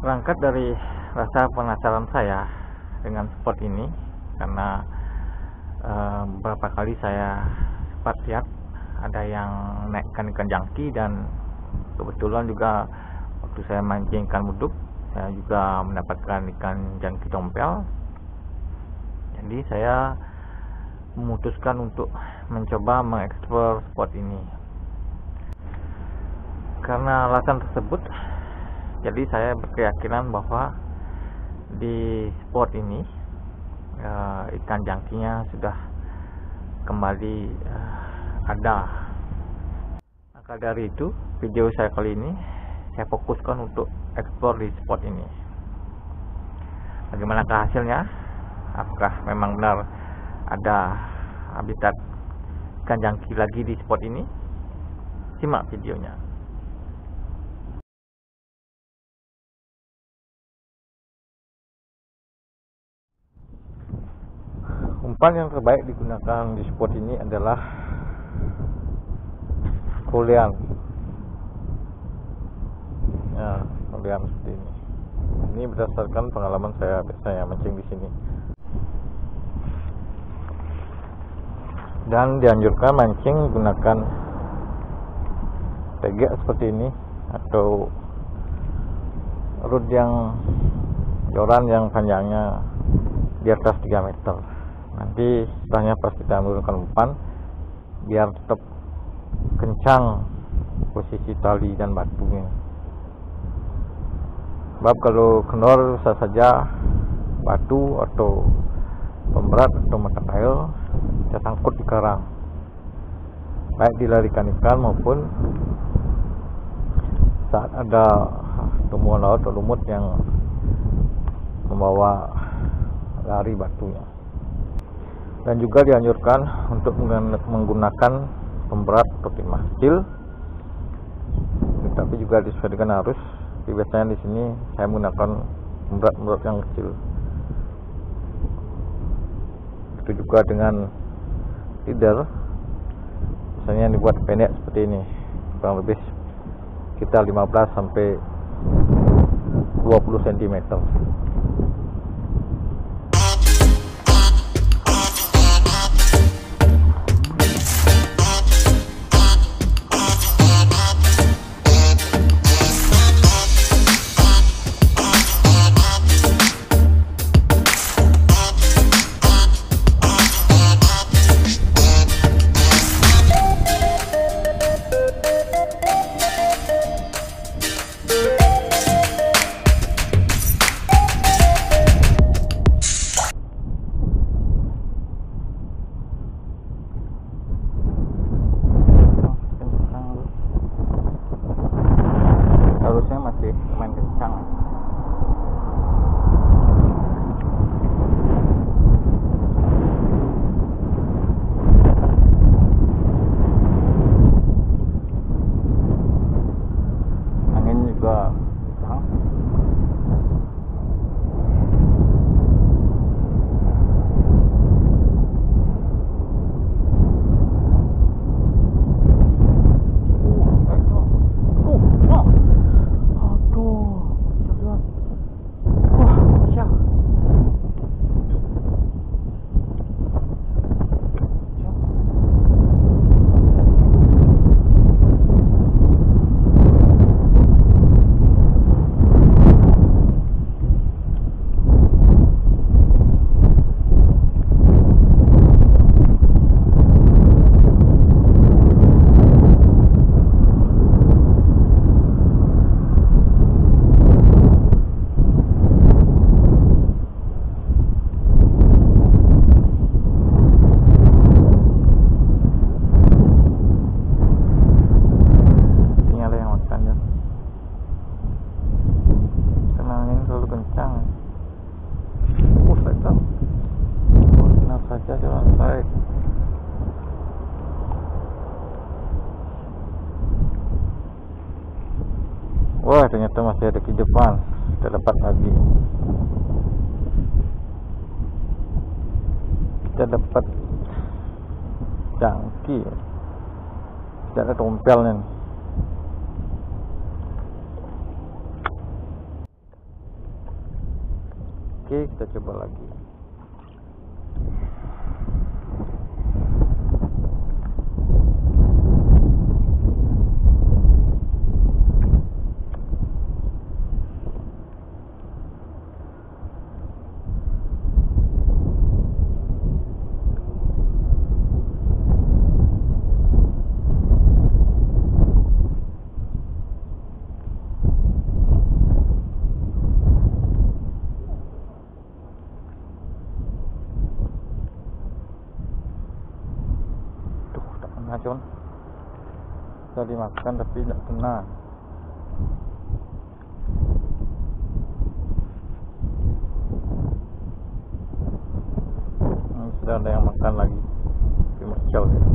Berangkat dari rasa penasaran saya dengan spot ini, karena beberapa kali saya sempat lihat ada yang naikkan ikan jangki, dan kebetulan juga waktu saya mancing ikan muduk, saya juga mendapatkan ikan jangki tompel. Jadi saya memutuskan untuk mencoba mengeksplor spot ini. Karena alasan tersebut, jadi saya berkeyakinan bahwa di spot ini ikan jangkinya sudah kembali ada. Maka dari itu, video saya kali ini saya fokuskan untuk eksplor di spot ini. Bagaimanakah hasilnya? Apakah memang benar ada habitat ikan jangki lagi di spot ini? Simak videonya. Umpan yang terbaik digunakan di spot ini adalah kolean. Nah, kolean seperti ini. Ini berdasarkan pengalaman saya biasanya mancing di sini. Dan dianjurkan mancing menggunakan tegak seperti ini atau rod yang joran yang panjangnya di atas 3 meter. Nanti setelahnya pas kita menggunakan umpan, biar tetap kencang posisi tali dan batunya. Sebab kalau kendor bisa saja batu atau pemberat atau mata kail bisa sangkut di karang, baik dilarikan ikan maupun saat ada tumbuhan laut atau lumut yang membawa lari batunya. Dan juga dianjurkan untuk menggunakan pemberat atau timah kecil, tetapi juga disesuaikan arus. Biasanya di sini saya menggunakan pemberat yang kecil. Itu juga dengan leader, biasanya dibuat pendek seperti ini, kurang lebih sekitar 15 sampai 20 cm. Harusnya masih lumayan kencang. Angin juga kencang. Wah, ternyata masih ada kehidupan. Kita dapat lagi. Kita dapat jangki. Tidak ada tompelnya. Oke, kita coba lagi. Con, tadi makan tapi tidak kena. Sudah ada yang makan lagi, tapi macau ya.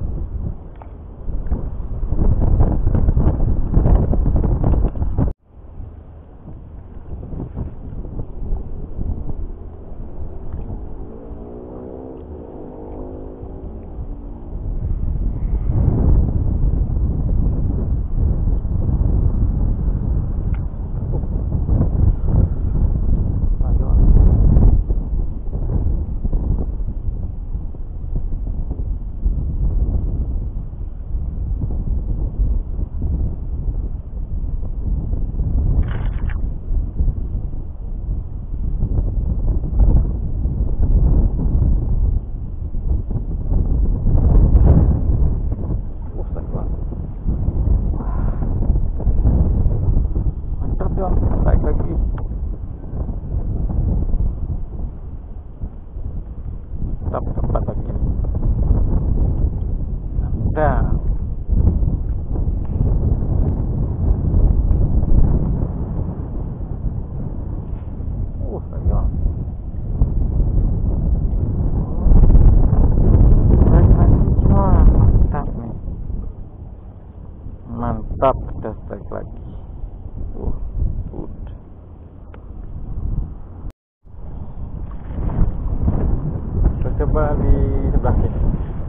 Tepat lagi. Ada. Sayang. Mantap nih. Mantap, kita strike lagi. Good. Coba di sebelah sini.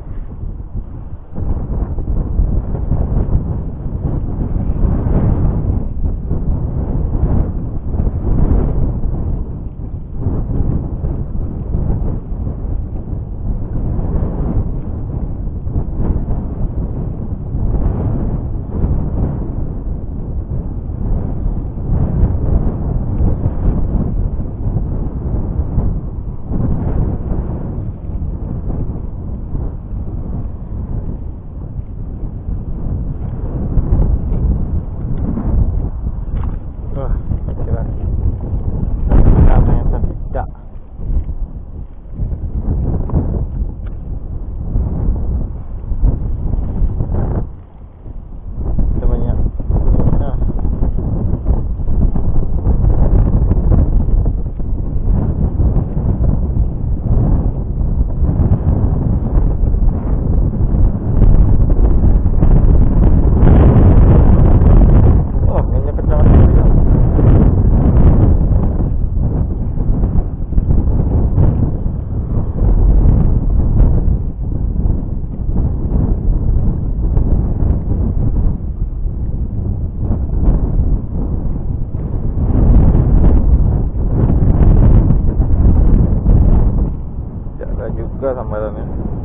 Juga sambarannya.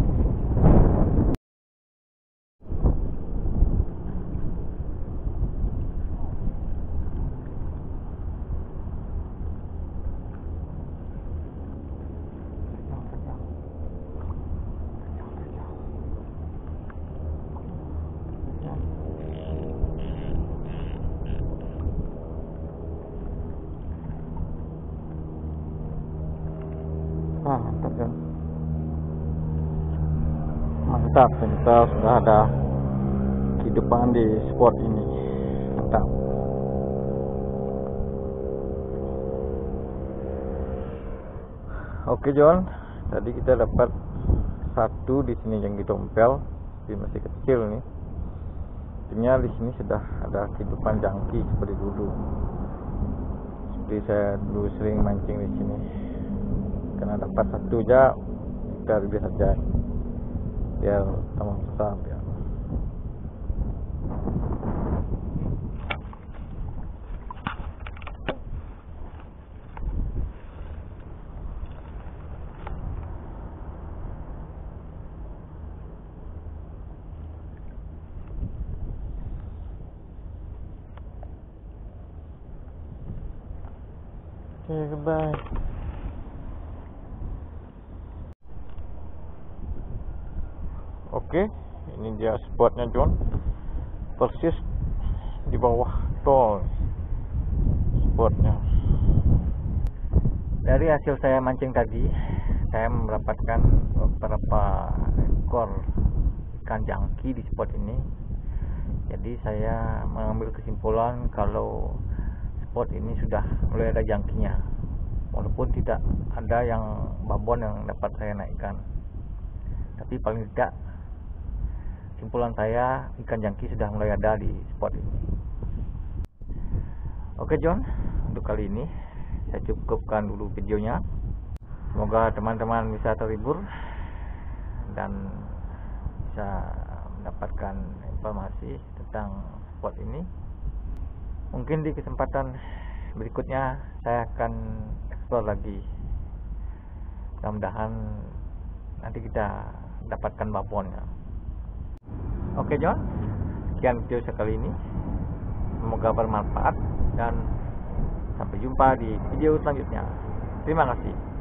Mantap kan. Mantap, kita sudah ada kehidupan di spot ini. Mantap. Oke John, tadi kita dapat satu di sini yang ditompel, tapi masih kecil nih. Artinya di sini sudah ada kehidupan jangki seperti dulu. Seperti saya dulu sering mancing di sini. Karena dapat satu aja, kita lebih saja. Biar tambah besar ya. Oke, goodbye. Oke, ini dia spotnya John, persis di bawah tol spotnya. Dari hasil saya mancing tadi, saya mendapatkan beberapa ekor ikan jangki di spot ini. Jadi saya mengambil kesimpulan kalau spot ini sudah mulai ada jangkinya, walaupun tidak ada yang babon yang dapat saya naikkan, tapi paling tidak kesimpulan saya ikan jangki sudah mulai ada di spot ini. Oke John, untuk kali ini saya cukupkan dulu videonya. Semoga teman-teman bisa terhibur dan bisa mendapatkan informasi tentang spot ini. Mungkin di kesempatan berikutnya saya akan explore lagi. Mudah-mudahan nanti kita dapatkan babonnya. Oke John, sekian video sekali ini. Semoga bermanfaat dan sampai jumpa di video selanjutnya. Terima kasih.